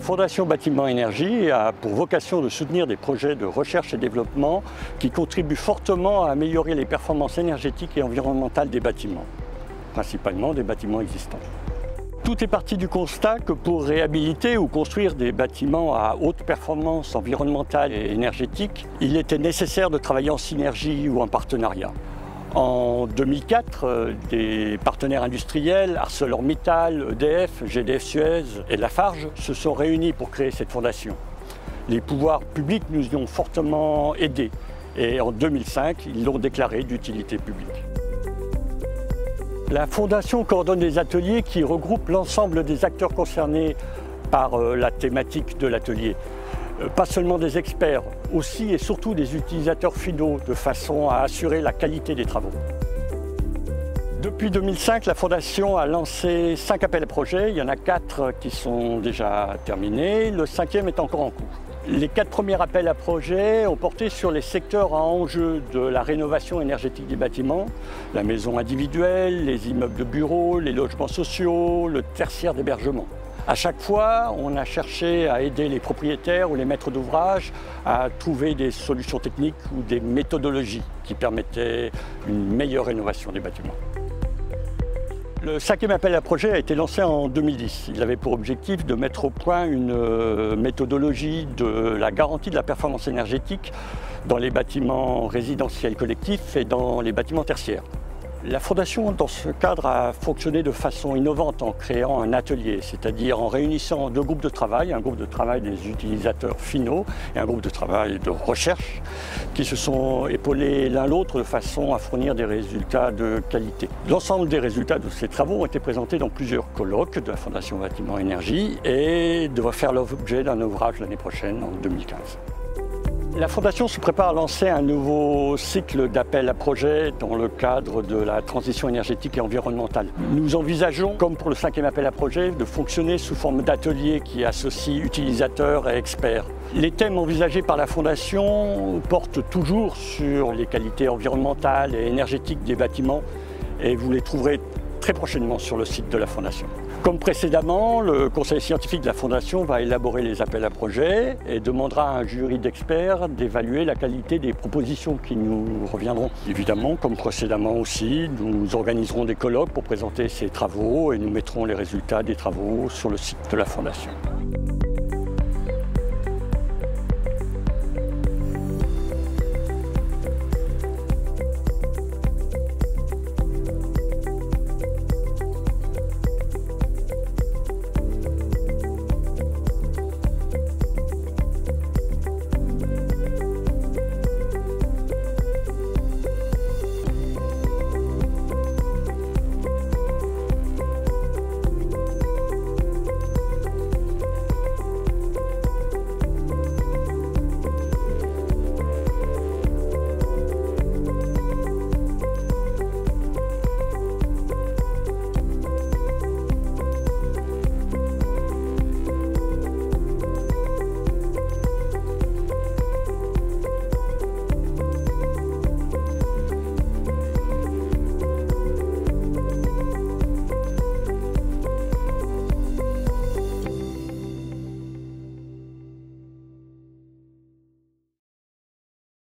Fondation Bâtiment Énergie a pour vocation de soutenir des projets de recherche et développement qui contribuent fortement à améliorer les performances énergétiques et environnementales des bâtiments, principalement des bâtiments existants. Tout est parti du constat que pour réhabiliter ou construire des bâtiments à haute performance environnementale et énergétique, il était nécessaire de travailler en synergie ou en partenariat. En 2004, des partenaires industriels, ArcelorMittal, EDF, GDF Suez et Lafarge se sont réunis pour créer cette fondation. Les pouvoirs publics nous y ont fortement aidés et en 2005, ils l'ont déclarée d'utilité publique. La fondation coordonne des ateliers qui regroupent l'ensemble des acteurs concernés par la thématique de l'atelier. Pas seulement des experts, aussi et surtout des utilisateurs finaux, de façon à assurer la qualité des travaux. Depuis 2005, la Fondation a lancé 5 appels à projets. Il y en a 4 qui sont déjà terminés, le 5e est encore en cours. Les 4 premiers appels à projets ont porté sur les secteurs à enjeu de la rénovation énergétique des bâtiments, la maison individuelle, les immeubles de bureaux, les logements sociaux, le tertiaire d'hébergement. À chaque fois, on a cherché à aider les propriétaires ou les maîtres d'ouvrage à trouver des solutions techniques ou des méthodologies qui permettaient une meilleure rénovation des bâtiments. Le 5e appel à projet a été lancé en 2010. Il avait pour objectif de mettre au point une méthodologie de la garantie de la performance énergétique dans les bâtiments résidentiels collectifs et dans les bâtiments tertiaires. La Fondation, dans ce cadre, a fonctionné de façon innovante en créant un atelier, c'est-à-dire en réunissant 2 groupes de travail, un groupe de travail des utilisateurs finaux et un groupe de travail de recherche, qui se sont épaulés l'un l'autre de façon à fournir des résultats de qualité. L'ensemble des résultats de ces travaux ont été présentés dans plusieurs colloques de la Fondation Bâtiment Énergie et devraient faire l'objet d'un ouvrage l'année prochaine, en 2015. La Fondation se prépare à lancer un nouveau cycle d'appels à projets dans le cadre de la transition énergétique et environnementale. Nous envisageons, comme pour le 5e appel à projets, de fonctionner sous forme d'ateliers qui associent utilisateurs et experts. Les thèmes envisagés par la Fondation portent toujours sur les qualités environnementales et énergétiques des bâtiments et vous les trouverez très prochainement sur le site de la Fondation. Comme précédemment, le conseil scientifique de la Fondation va élaborer les appels à projets et demandera à un jury d'experts d'évaluer la qualité des propositions qui nous reviendront. Évidemment, comme précédemment aussi, nous organiserons des colloques pour présenter ces travaux et nous mettrons les résultats des travaux sur le site de la Fondation.